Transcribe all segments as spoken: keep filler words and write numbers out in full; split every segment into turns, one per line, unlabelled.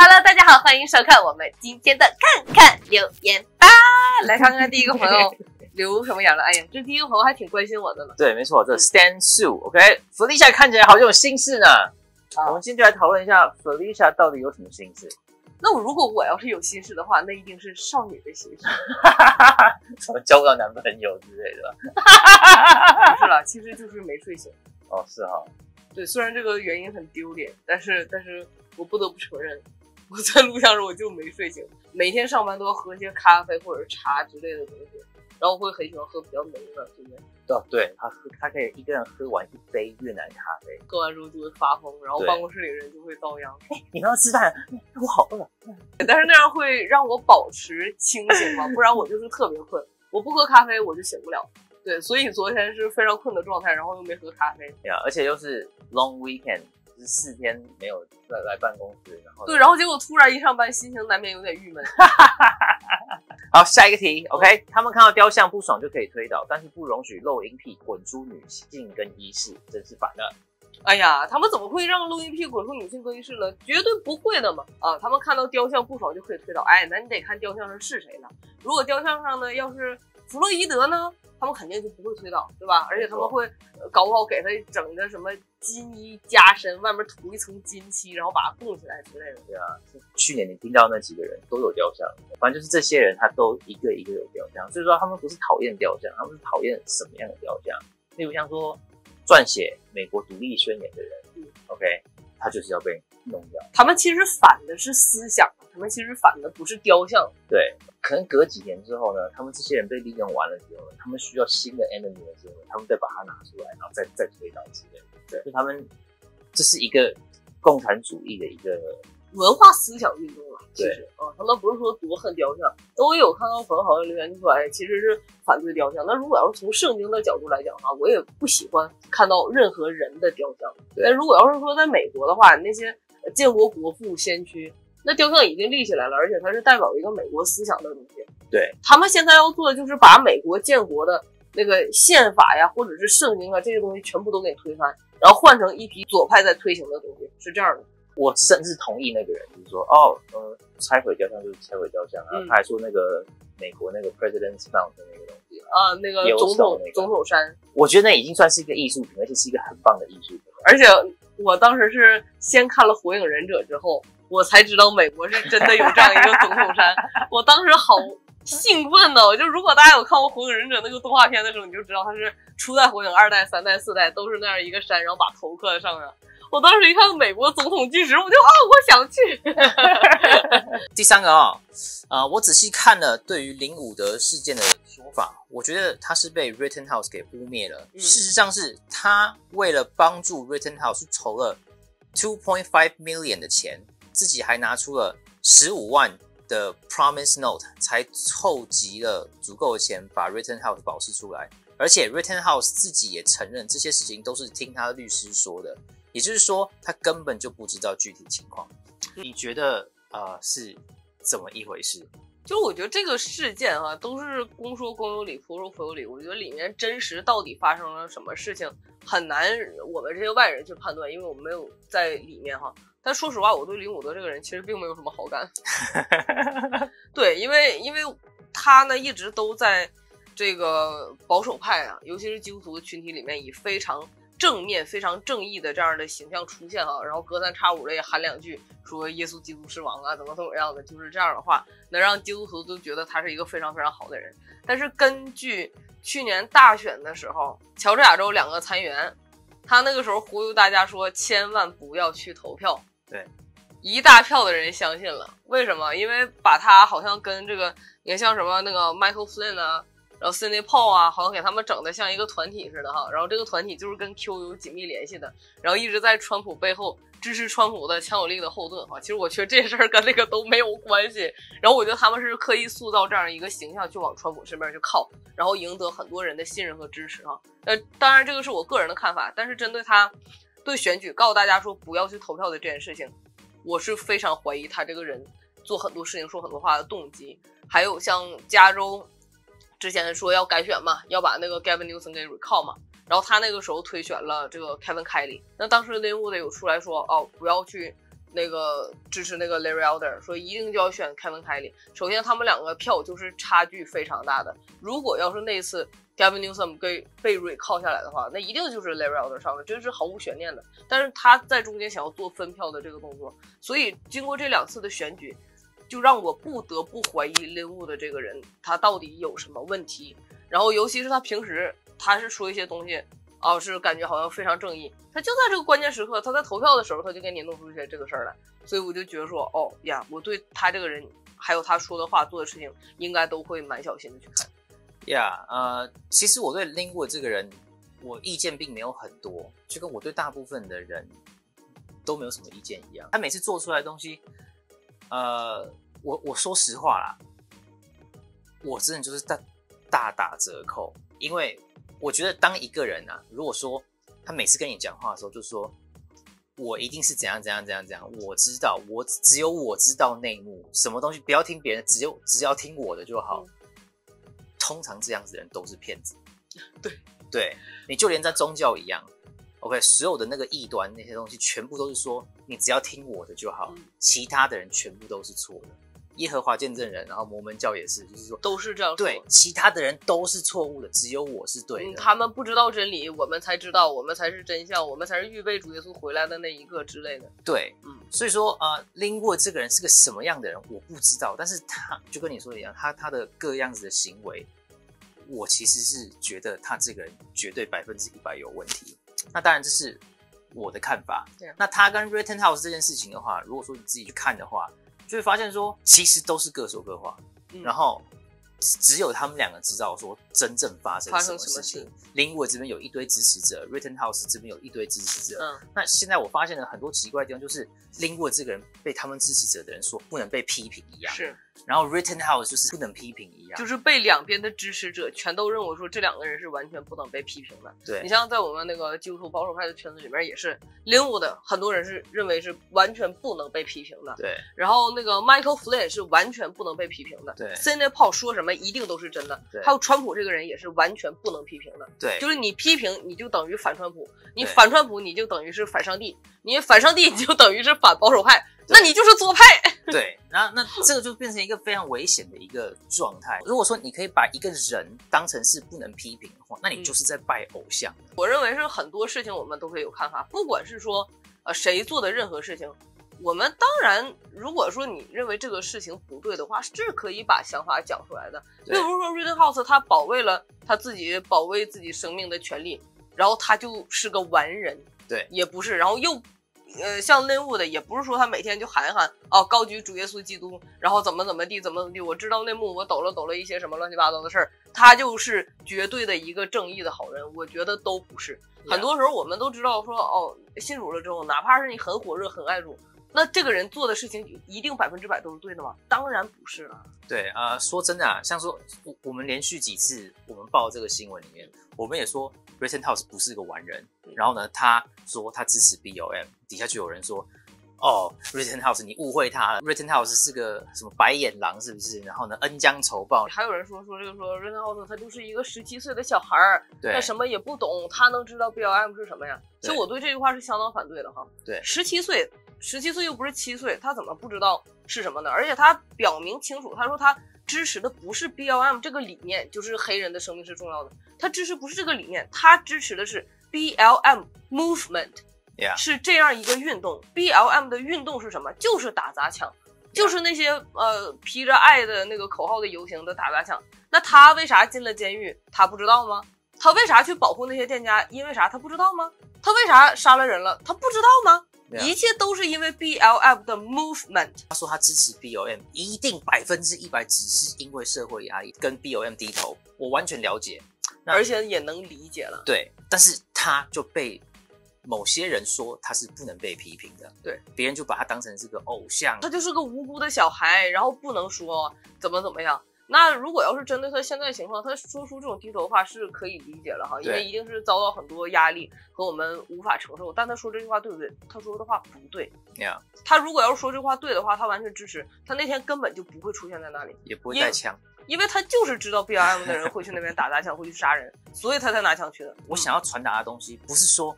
Hello， 大家好，欢迎收看我们今天的看看留言吧。来看看第一个朋友留什么言了。哎呀，这第一个朋友还挺关心我的呢。
对，没错，这 Stan Su，OK，Felicia、okay? 看起来好像有心事呢。啊、我们今天就来讨论一下 Felicia 到底有什么心事。
那我如果我要是有心事的话，那一定是少女的心事，
什么交不到男朋友之类的。
不是啦，其实就是没睡醒。
哦，是哈。
对，虽然这个原因很丢脸，但是但是我不得不承认，我在录像时候我就没睡醒。每天上班都要喝些咖啡或者茶之类的东西，然后会很喜欢喝比较浓的，对不对？
哦，对，他喝，他可以一个人喝完一杯越南咖啡，
喝完之后就会发疯，然后办公室里人就会遭殃。
哎，你们要吃饭？我好饿。
但是那样会让我保持清醒嘛，不然我就是特别困。我不喝咖啡我就醒不了。对，所以昨天是非常困的状态，然后又没喝咖啡。
对啊，而且又是 long weekend， 就是四天没有来来办公室，然后
对，然后结果突然一上班，心情难免有点郁闷。
好，下一个题 ，OK， 他们看到雕像不爽就可以推倒，但是不容许露阴癖滚出女性更衣室，真是烦了。
哎呀，他们怎么会让露阴癖滚出女性更衣室呢？绝对不会的嘛！啊，他们看到雕像不爽就可以推倒。哎，那你得看雕像上是谁了。如果雕像上呢，要是弗洛伊德呢，他们肯定就不会推倒，对吧？而且他们会搞不好给他整个什么金衣加身，外面涂一层金漆，然后把它供起来之类的。
对啊，去年你听到那几个人都有雕像，反正就是这些人他都一个一个有雕像，所以说他们不是讨厌雕像，他们是讨厌什么样的雕像？例如像说撰写美国独立宣言的人、嗯、，OK， 他就是要被弄掉。
他们其实反的是思想，他们其实反的不是雕像。
对，可能隔几年之后呢，他们这些人被利用完了之后呢，他们需要新的 enemy 的时候，他们再把它拿出来，然后再再推倒之类的。对，就他们这是一个共产主义的一个
文化思想运动啊。其实
啊、
嗯，他们不是说多恨雕像。那我有看到朋友好像留言就说，哎，其实是反对雕像。那如果要是从圣经的角度来讲的话，我也不喜欢看到任何人的雕像。但如果要是说在美国的话，那些建国国父先驱，那雕像已经立起来了，而且它是代表一个美国思想的东西。
对，
他们现在要做的就是把美国建国的那个宪法呀，或者是圣经啊这些东西全部都给推翻，然后换成一批左派在推行的东西，是这样的。
我甚至同意那个人，就是说，哦，呃，拆毁雕像就是拆毁雕像，然后他还说那个美国那个 President's Mount 的那个东西
啊，那个总统、那个、总统山，
我觉得那已经算是一个艺术品，而且是一个很棒的艺术品。
而且我当时是先看了《火影忍者》之后，我才知道美国是真的有这样一个总统山，我当时好兴奋的。就如果大家有看过《火影忍者》那个动画片的时候，你就知道它是初代火影、二代、三代、四代都是那样一个山，然后把头刻在上面。我当时一看美国总统巨石，我就啊，我想去。
第三个啊、哦，呃，我仔细看了对于林伍德事件的说法，我觉得他是被 Rittenhouse 给污蔑了。嗯、事实上是他为了帮助 Rittenhouse 筹了 two point five million 的钱，自己还拿出了十五万的 Promise Note， 才凑集了足够的钱把 Rittenhouse 保释出来。而且 Rittenhouse 自己也承认这些事情都是听他的律师说的。也就是说，他根本就不知道具体情况。你觉得呃是怎么一回事？
就我觉得这个事件啊，都是公说公有理，婆说婆有理。我觉得里面真实到底发生了什么事情，很难我们这些外人去判断，因为我们没有在里面哈。但说实话，我对林伍德这个人其实并没有什么好感。对，因为因为他呢一直都在这个保守派啊，尤其是基督徒的群体里面，以非常正面非常正义的这样的形象出现哈，然后隔三差五的也喊两句说耶稣基督是王啊，怎么怎么样的，就是这样的话能让基督徒都觉得他是一个非常非常好的人。但是根据去年大选的时候，乔治亚州两个参议员，他那个时候忽悠大家说千万不要去投票，
对，
一大票的人相信了。为什么？因为把他好像跟这个你看像什么那个 Michael Flynn 啊，然后 Sidney Paul 啊，好像给他们整的像一个团体似的哈，然后这个团体就是跟 Q 有紧密联系的，然后一直在川普背后支持川普的强有力的后盾哈。其实我觉得这事儿跟那个都没有关系，然后我觉得他们是刻意塑造这样一个形象去往川普身边去靠，然后赢得很多人的信任和支持哈。呃，当然这个是我个人的看法，但是针对他对选举告诉大家说不要去投票的这件事情，我是非常怀疑他这个人做很多事情说很多话的动机。还有像加州之前说要改选嘛，要把那个 Gavin Newsom 给 recall 嘛，然后他那个时候推选了这个 Kevin Kelly， 那当时林伍德有出来说哦，不要去那个支持那个 Larry Elder， 说一定就要选 Kevin Kelly。首先，他们两个票就是差距非常大的。如果要是那次 Gavin Newsom 被被 recall 下来的话，那一定就是 Larry Elder 上了，这是毫无悬念的。但是他在中间想要做分票的这个动作，所以经过这两次的选举，就让我不得不怀疑 Linwood 的这个人他到底有什么问题。然后，尤其是他平时他是说一些东西。哦，是感觉好像非常正义，他就在这个关键时刻，他在投票的时候，他就给你弄出些这个事儿来，所以我就觉得说，哦呀，我对他这个人，还有他说的话、做的事情，应该都会蛮小心的去看。
呀、yeah, 呃，其实我对 Linwood 这个人，我意见并没有很多，就跟我对大部分的人都没有什么意见一样。他每次做出来的东西，呃，我我说实话啦，我真的就是大大打折扣，因为。我觉得当一个人啊，如果说他每次跟你讲话的时候，就说我一定是怎样怎样怎样怎样，我知道，我只有我知道内幕，什么东西不要听别人，只有只要听我的就好。嗯、通常这样子的人都是骗子。
对
对，你就连在宗教一样 ，OK， 所有的那个异端那些东西，全部都是说你只要听我的就好，嗯、其他的人全部都是错的。耶和华见证人，然后摩门教也是，就是说
都是这样说。
对，其他的人都是错误的，只有我是对的。
嗯、他们不知道真理，我们才知道，我们才是真相，我们才是预备主耶稣回来的那一个之类的。
对，嗯，所以说呃 Linwood 这个人是个什么样的人，我不知道，但是他就跟你说的一样，他他的各样子的行为，我其实是觉得他这个人绝对百分之一百有问题。那当然这是我的看法。
对、啊，
那他跟 Rittenhouse 这件事情的话，如果说你自己去看的话。就会发现说，其实都是各说各话，嗯、然后只有他们两个知道说真正发生什么事情。Linwood 这边有一堆支持者 ，Rittenhouse 这边有一堆支持者。嗯，那现在我发现了很多奇怪的地方，就是 Linwood 这个人被他们支持者的人说不能被批评一样，
是。
然后 Rittenhouse 就是不能批评一样，
就是被两边的支持者全都认为说这两个人是完全不能被批评的。
对，
你像在我们那个基督徒保守派的圈子里面也是，Linwood的很多人是认为是完全不能被批评的。
对，
然后那个 Michael Flynn 是完全不能被批评的。
对
，Sidney Powell 说什么一定都是真的。
对，
还有川普这个人也是完全不能批评的。
对，
就是你批评你就等于反川普，你反川普你就等于是反上帝，你反上帝你就等于是反保守派。那你就是左派。
对，那那这个就变成一个非常危险的一个状态。如果说你可以把一个人当成是不能批评的话，那你就是在拜偶像。
嗯、我认为是很多事情我们都会有看法，不管是说呃谁做的任何事情，我们当然如果说你认为这个事情不对的话，是可以把想法讲出来的。比如说 Rittenhouse 他保卫了他自己保卫自己生命的权利，然后他就是个完人，
对，
也不是，然后又。呃，像 Linwood 的也不是说他每天就喊一喊哦，高举主耶稣基督，然后怎么怎么地，怎么怎么地，我知道内幕，我抖了抖了一些什么乱七八糟的事儿，他就是绝对的一个正义的好人，我觉得都不是。Yeah. 很多时候我们都知道说，哦，信主了之后，哪怕是你很火热、很爱主，那这个人做的事情一定百分之百都是对的吗？当然不是了。
对啊、呃，说真的啊，像说我我们连续几次我们报这个新闻里面，我们也说 Rittenhouse 不是个完人，然后呢，他说他支持 B L M， 底下就有人说，哦 ，Rittenhouse 你误会他了 ，Rittenhouse 是个什么白眼狼是不是？然后呢，恩将仇报。
还有人说说这个说 Rittenhouse 他就是一个十七岁的小孩儿，他什么也不懂，他能知道 B L M 是什么呀？其实我对这句话是相当反对的哈。
对，
十七岁，十七岁又不是七岁，他怎么不知道是什么呢？而且他表明清楚，他说他支持的不是 B L M 这个理念，就是黑人的生命是重要的。他支持不是这个理念，他支持的是 B L M movement。Yeah. 是这样一个运动 ，B L M 的运动是什么？就是打砸抢， yeah. 就是那些呃披着爱的那个口号的游行的打砸抢。那他为啥进了监狱？他不知道吗？他为啥去保护那些店家？因为啥？他不知道吗？他为啥杀了人了？他不知道吗？ Yeah. 一切都是因为 B L M 的 movement。
他说他支持 B L M， 一定百分之一百只是因为社会压力跟 B L M 低头，我完全了解，
而且也能理解了。
对，但是他就被某些人说他是不能被批评的，
对，
别人就把他当成是个偶像，
他就是个无辜的小孩，然后不能说怎么怎么样。那如果要是针对他现在的情况，他说出这种低头的话是可以理解了哈，因为一定是遭到很多压力和我们无法承受。但他说这句话对不对？他说的话不对。
Yeah.
他如果要是说这话对的话，他完全支持，他那天根本就不会出现在那里，
也不会带枪，
因为他就是知道 B L M 的人会去那边打砸抢，会去杀人，所以他才拿枪去的。
我想要传达的东西不是说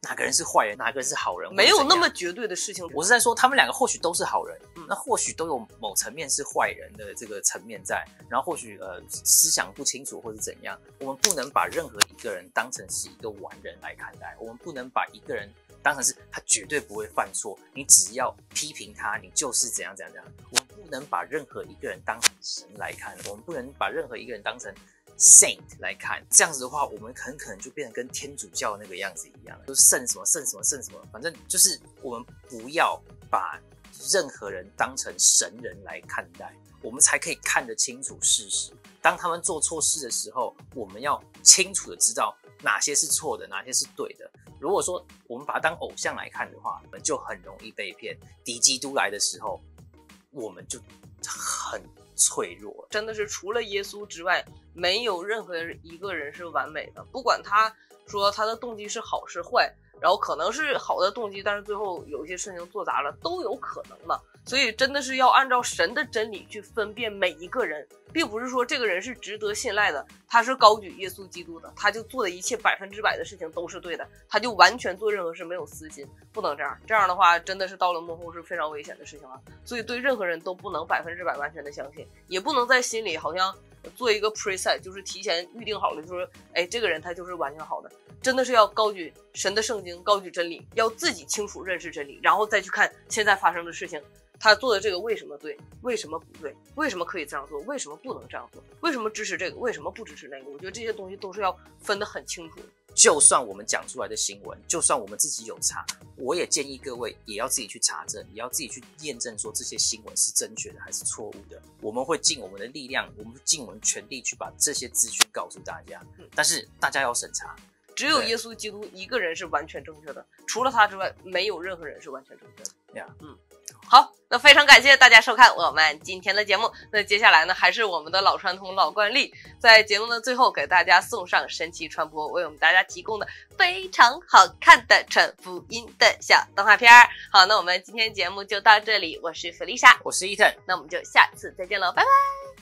哪个人是坏人，哪个人是好人，
没有那么绝对的事情。
我是在说，他们两个或许都是好人，嗯、那或许都有某层面是坏人的这个层面在，然后或许呃思想不清楚或是怎样。我们不能把任何一个人当成是一个完人来看待，我们不能把一个人当成是他绝对不会犯错，你只要批评他，你就是怎样怎样怎样。我们不能把任何一个人当成神来看，我们不能把任何一个人当成Saint 来看，这样子的话，我们很可能就变成跟天主教那个样子一样，就是圣什么圣什么圣什么，反正就是我们不要把任何人当成神人来看待，我们才可以看得清楚事实。当他们做错事的时候，我们要清楚的知道哪些是错的，哪些是对的。如果说我们把它当偶像来看的话，我们就很容易被骗。敌基督来的时候，我们就很脆弱，
真的是除了耶稣之外，没有任何一个人是完美的。不管他说他的动机是好是坏，然后可能是好的动机，但是最后有一些事情做砸了，都有可能嘛。所以真的是要按照神的真理去分辨每一个人，并不是说这个人是值得信赖的，他是高举耶稣基督的，他就做的一切百分之百的事情都是对的，他就完全做任何事没有私心，不能这样。这样的话真的是到了幕后是非常危险的事情啊。所以对任何人都不能百分之百完全的相信，也不能在心里好像做一个 preset， 就是提前预定好了，就是哎这个人他就是完全好的。真的是要高举神的圣经，高举真理，要自己清楚认识真理，然后再去看现在发生的事情，他做的这个为什么对，为什么不对，为什么可以这样做，为什么不能这样做，为什么支持这个，为什么不支持那个。我觉得这些东西都是要分得很清楚的。
就算我们讲出来的新闻，就算我们自己有查，我也建议各位也要自己去查证，也要自己去验证说这些新闻是正确的还是错误的。我们会尽我们的力量，我们尽我们全力去把这些资讯告诉大家，嗯、但是大家要审查。
只有耶稣基督一个人是完全正确的，除了他之外，没有任何人是完全正确的。
Yeah.
嗯，好，那非常感谢大家收看我们今天的节目。那接下来呢，还是我们的老传统、老惯例，在节目的最后给大家送上神奇传播为我们大家提供的非常好看的传福音的小动画片。好，那我们今天节目就到这里，我是弗丽莎，
我是伊藤，
那我们就下次再见喽，拜拜。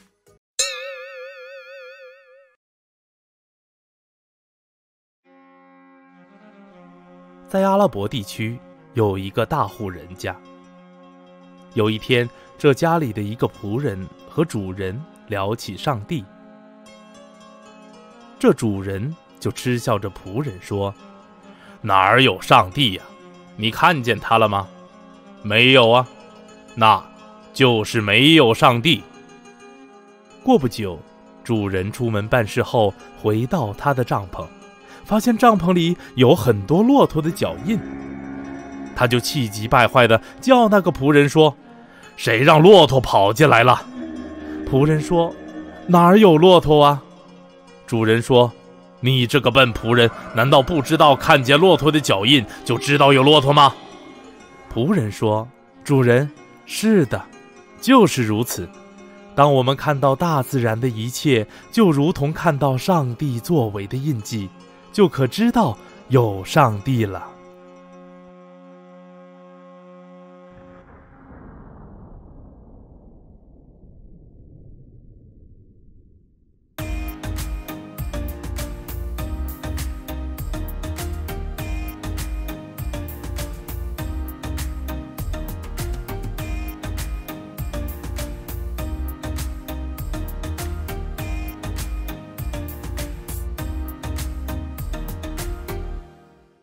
在阿拉伯地区有一个大户人家，有一天，这家里的一个仆人和主人聊起上帝，这主人就嗤笑着仆人说：“哪儿有上帝呀？你看见他了吗？没有啊，那就是没有上帝。”过不久，主人出门办事后回到他的帐篷，发现帐篷里有很多骆驼的脚印，他就气急败坏地叫那个仆人说：“谁让骆驼跑进来了？”仆人说：“哪儿有骆驼啊？”主人说：“你这个笨仆人，难道不知道看见骆驼的脚印就知道有骆驼吗？”仆人说：“主人，是的，就是如此。当我们看到大自然的一切，就如同看到上帝作为的印记，就可知道有上帝了。”